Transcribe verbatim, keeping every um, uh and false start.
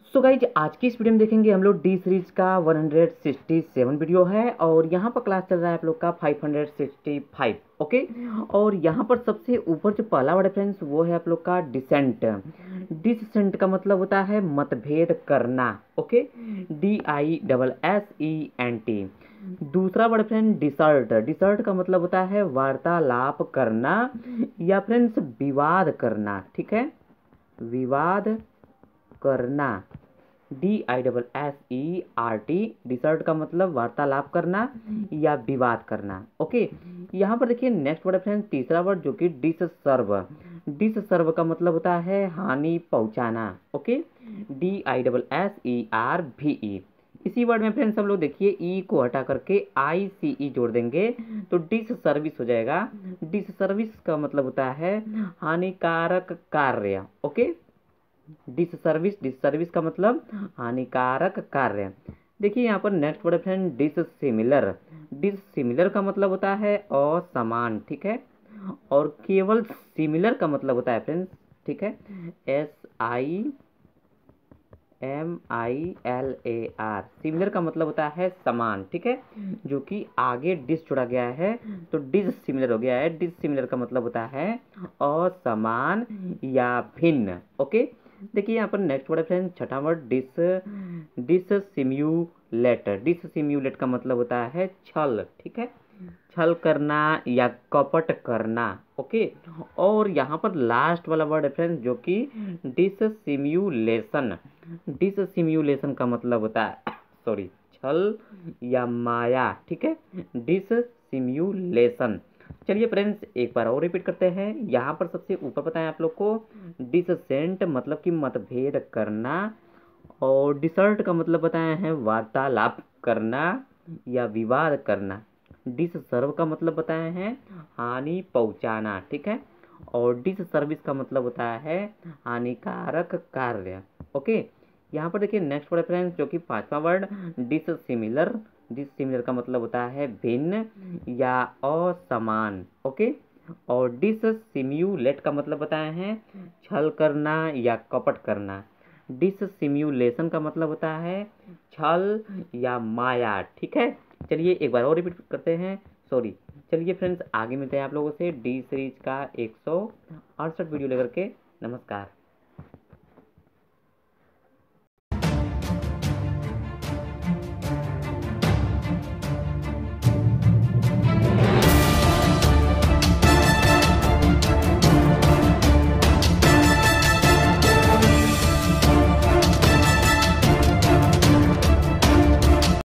So guys आज की इस वीडियो में देखेंगे हम लोग डी सीरीज का one hundred sixty seven video है और यहाँ पर क्लास चल रहा है आप लोग का five hundred sixty five. Okay, और यहाँ पर सबसे ऊपर जो पहला वर्ड है फ्रेंड्स वो है आप लोग का डिसेंट। डिसेंट का मतलब होता है मतभेद करना। Okay, D I double S E N T. दूसरा वर्ड फ्रेंड डिसर्ट। डिसर्ट का मतलब होता है वार्तालाप करना या फ्रेंड्स विवाद करना। ठीक है, विवाद करना, D I double S E R T. Dissert का मतलब वार्तालाप करना या विवाद करना। ओके, यहाँ पर देखिए नेक्स्ट वर्ड है फ्रेंड तीसरा वर्ड जो कि डिसर्व। डिसर्व का मतलब होता है हानि पहुंचाना। Okay, D I double S E R V E. इसी वर्ड में फ्रेंड्स हम लोग देखिए ई को हटा करके आई सी ई जोड़ देंगे तो डिस सर्विस हो जाएगा। डिस सर्विस का मतलब होता है हानिकारक कार्य। Okay, disservice, disservice का मतलब हानिकारक कार्य। देखिए यहाँ पर नेक्स्ट वर्ड है friend dissimilar. Dissimilar का मतलब होता है असमान। ठीक है, और केवल सिमिलर का मतलब होता है फ्रेंड्स, ठीक है, S I M I L A R. Similar का मतलब होता है समान। ठीक है, जो कि आगे डिस जुड़ा गया है तो डिस सिमिलर हो गया है। डिस सिमिलर का मतलब होता है असमान या भिन्न। ओके, देखिए यहाँ पर नेक्स्ट वर्ड है फ्रेंड छठा word dis dissimulate. Dissimulate का मतलब होता है छल। ठीक है, छल करना या कपट करना। ओके, और यहाँ पर लास्ट वाला वर्ड है फ्रेंड जो कि डिस सिम्यूलेशन। डिस सिम्यूलेशन का मतलब होता है सॉरी छल या माया। ठीक है, डिस सिम्यूलेशन। चलिए फ्रेंड्स एक बार और रिपीट करते हैं। यहाँ पर सबसे ऊपर बताएं आप लोग को डिसेंट मतलब कि मतभेद करना, और डिसर्ट का मतलब बताए हैं वार्तालाप करना या विवाद करना। डिसर्व का मतलब बताए हैं हानि पहुंचाना। ठीक है, और डिस सर्विस का मतलब होता है हानिकारक कार्य। ओके, यहाँ पर देखिए नेक्स्ट वर्ड फ्रेंड्स जो कि पांचवा word dissimilar. Dissimilar का मतलब होता है भिन्न या असमान। ओके, और डिस सिम्यूलेट का मतलब बताए हैं छल करना या कपट करना। डिस सिम्यूलेशन का मतलब होता है छल या माया। ठीक है, चलिए एक बार और रिपीट करते हैं। सॉरी, चलिए फ्रेंड्स आगे मिलते हैं आप लोगों से डी सीरीज का एक सौ अड़सठ वीडियो लेकर के। नमस्कार।